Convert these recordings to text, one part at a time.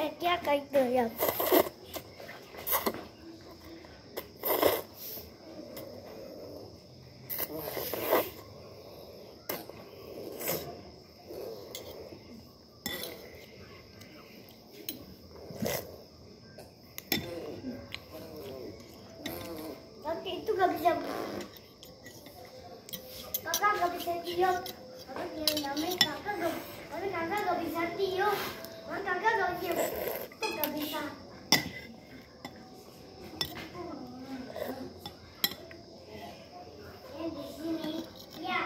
क्या करते हो आप? Tapi itu gak bisa. Kakak gak bisa tiup. Kakak yang namanya kakak gak bisa tiup. Kakak gak bisa. Kok gak bisa? Yang di sini, ya.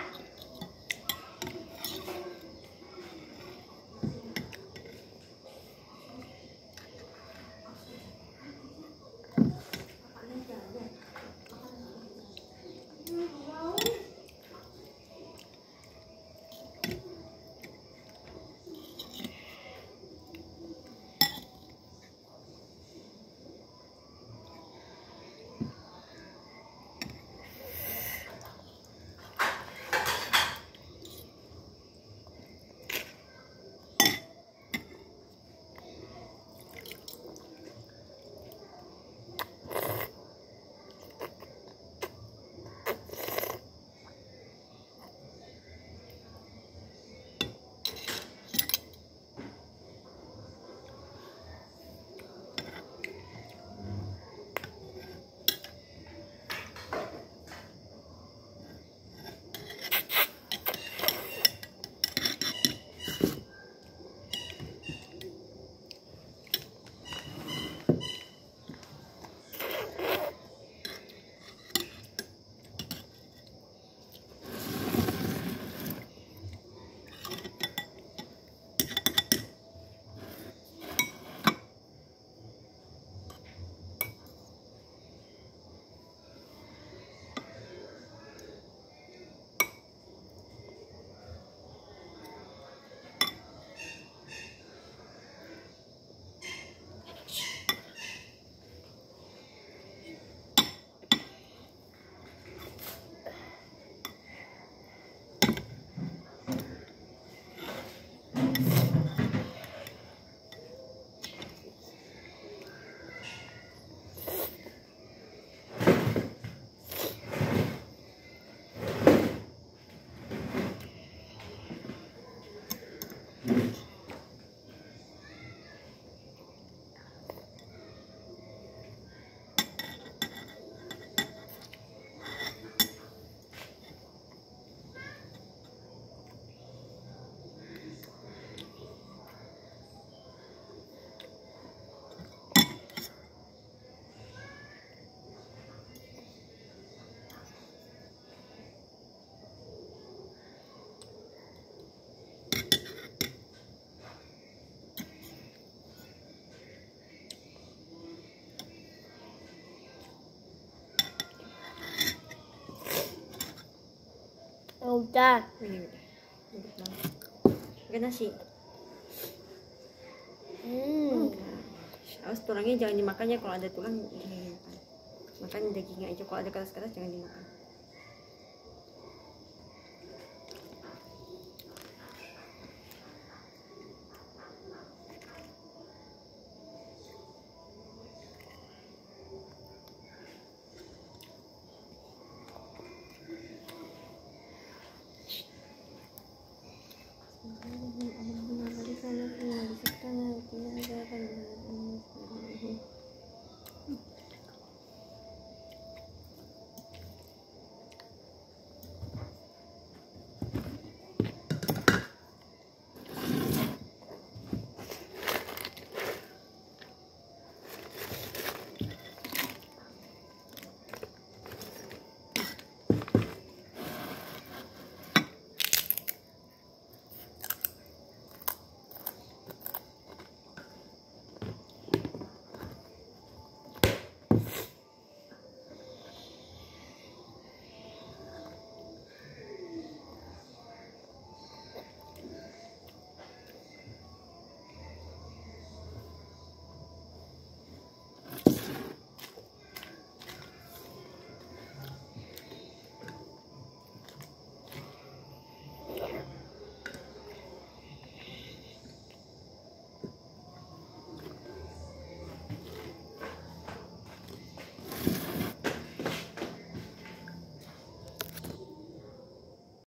Udah. Ini udah. Gak nasi. Awas tulangnya jangan dimakan ya, kalau ada tulang jangan dimakan. Makan dagingnya aja, kalau ada keras-keras jangan dimakan.